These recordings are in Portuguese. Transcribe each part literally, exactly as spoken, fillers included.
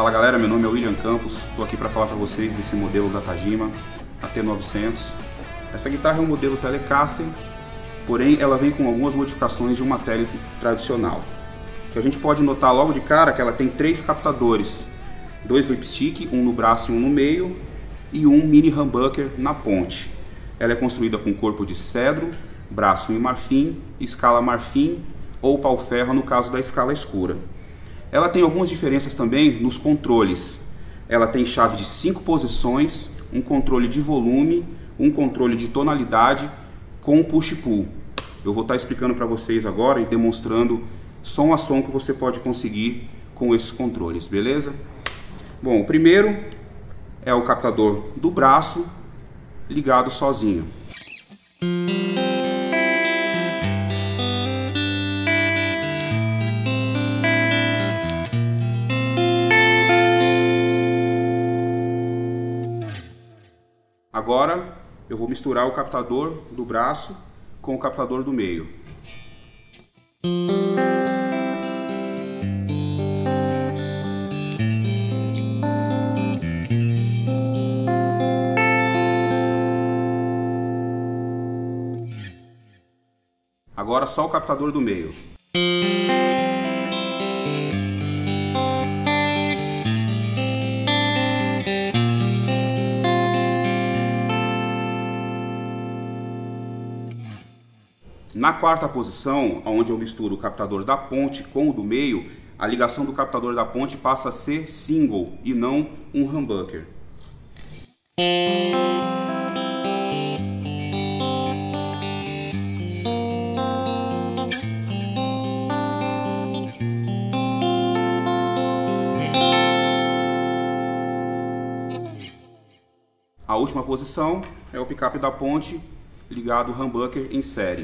Fala galera, meu nome é William Campos, estou aqui para falar para vocês desse modelo da Tajima, a T novecentos. Essa guitarra é um modelo Telecaster, porém ela vem com algumas modificações de uma tele tradicional. O que a gente pode notar logo de cara é que ela tem três captadores, dois lipstick, um no braço e um no meio, e um mini humbucker na ponte. Ela é construída com corpo de cedro, braço em marfim, escala marfim ou pau-ferro no caso da escala escura. Ela tem algumas diferenças também nos controles. Ela tem chave de cinco posições, um controle de volume, um controle de tonalidade com push-pull. Eu vou estar explicando para vocês agora e demonstrando som a som que você pode conseguir com esses controles, beleza? Bom, o primeiro é o captador do braço ligado sozinho. Agora eu vou misturar o captador do braço com o captador do meio. Agora só o captador do meio. Na quarta posição, onde eu misturo o captador da ponte com o do meio, a ligação do captador da ponte passa a ser single e não um humbucker. A última posição é o picape da ponte ligado ao humbucker em série.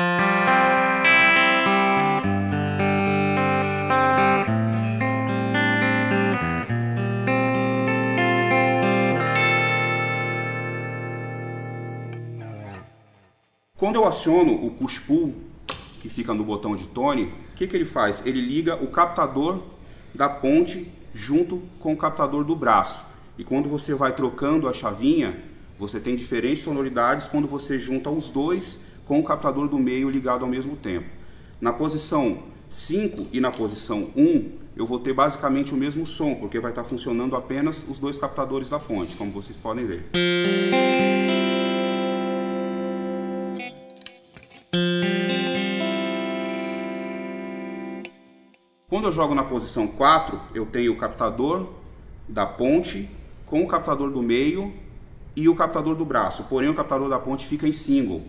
Quando eu aciono o push-pull, que fica no botão de tone, o que, que ele faz? Ele liga o captador da ponte junto com o captador do braço. E quando você vai trocando a chavinha, você tem diferentes sonoridades quando você junta os dois com o captador do meio ligado ao mesmo tempo. Na posição cinco e na posição um, eu vou ter basicamente o mesmo som, porque vai estar funcionando apenas os dois captadores da ponte, como vocês podem ver. Quando eu jogo na posição quatro, eu tenho o captador da ponte com o captador do meio e o captador do braço, porém o captador da ponte fica em single.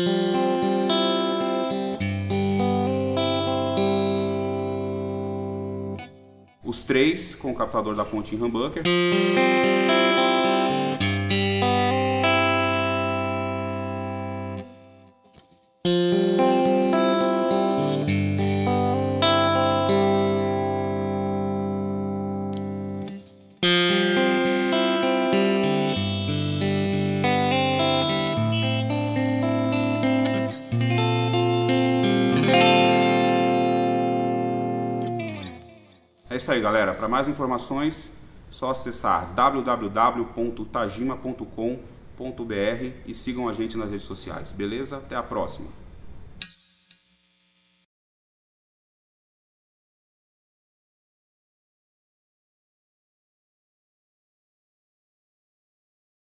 Os três com o captador da ponte em humbucker. É isso aí, galera. Para mais informações, só acessar w w w ponto tajima ponto com ponto b r e sigam a gente nas redes sociais, beleza? Até a próxima!